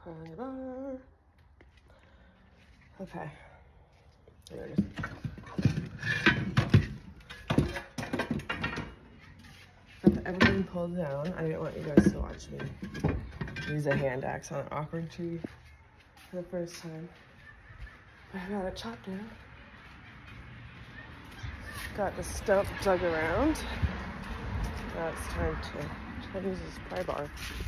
Put on your bar. Okay. There it is. With everything pulled down, I didn't want you guys to watch me use a hand axe on an awkward tree for the first time. But I got it chopped down. Got the stump dug around. Now it's time to try to use this pry bar.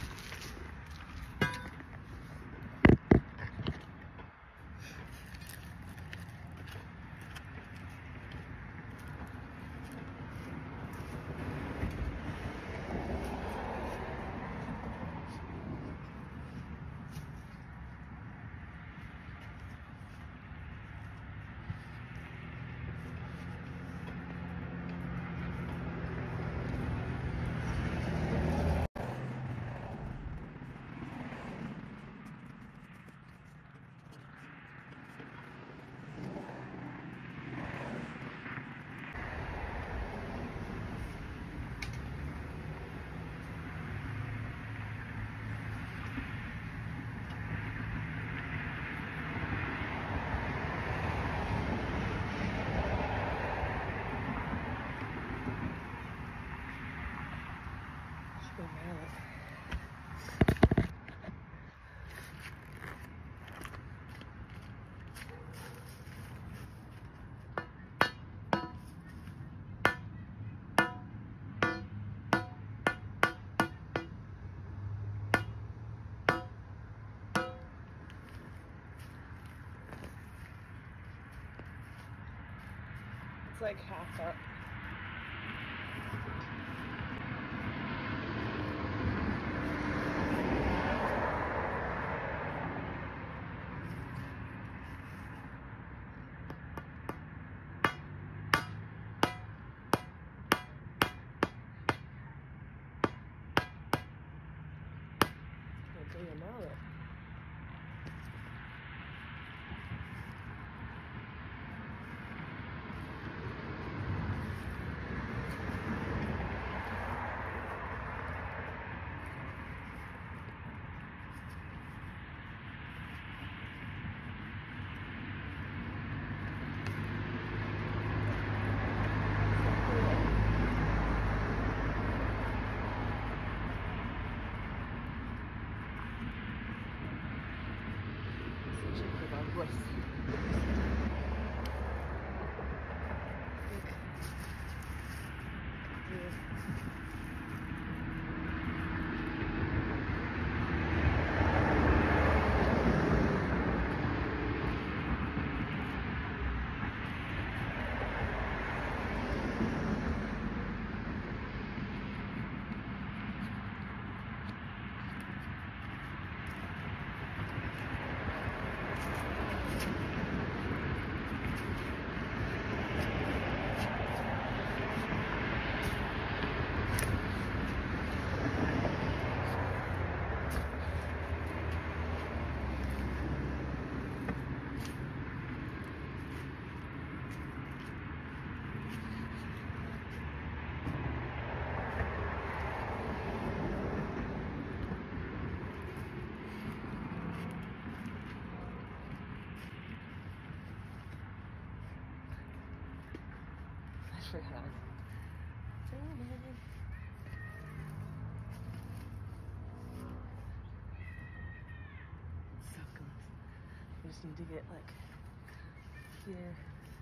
It's like half up. Do your mallet. For him. So close. We just need to get like here.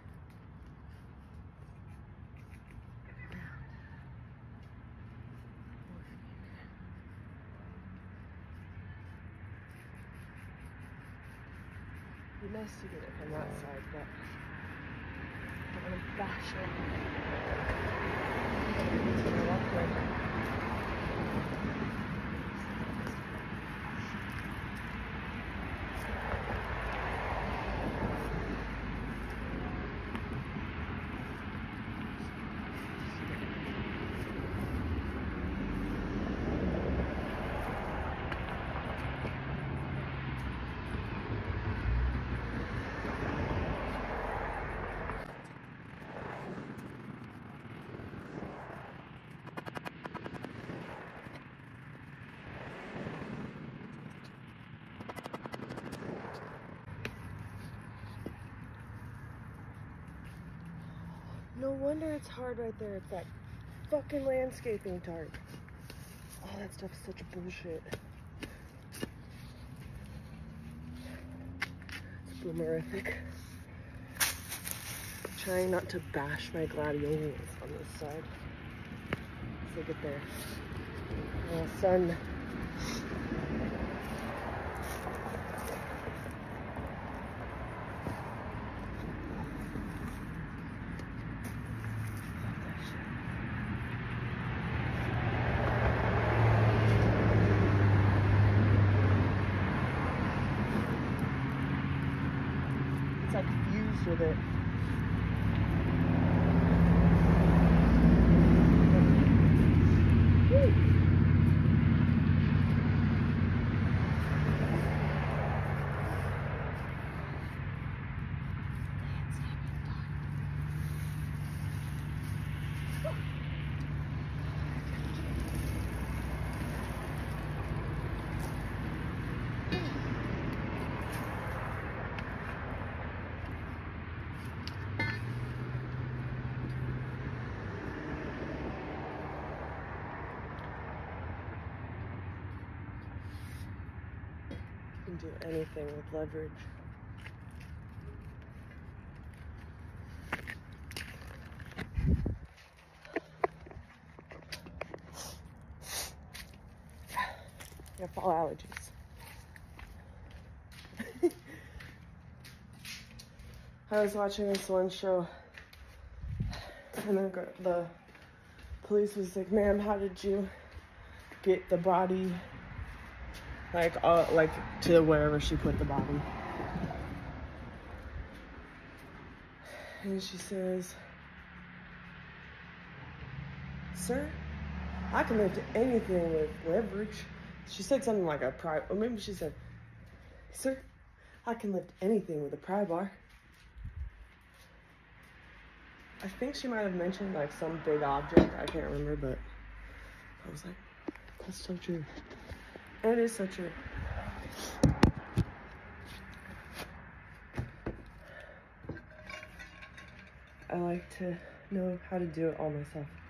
It'd be nice to get it from that side, but I'm gonna bash it. No wonder it's hard right there. It's that fucking landscaping tarp. Oh, that stuff is such bullshit. It's boomerific. Trying not to bash my gladiolas on this side. Let's look at there. Sun. It's like fused with it. You can do anything with leverage. You have fall allergies. I was watching this one show, and the police was like, "Ma'am, how did you get the body, like to wherever she put the body?" And she says, "Sir, I can lift anything with leverage." She said something like a pry, or maybe she said, "Sir, I can lift anything with a pry bar." I think she might have mentioned like some big object. I can't remember, but I was like, that's so true. And it is so true. I like to know how to do it all myself.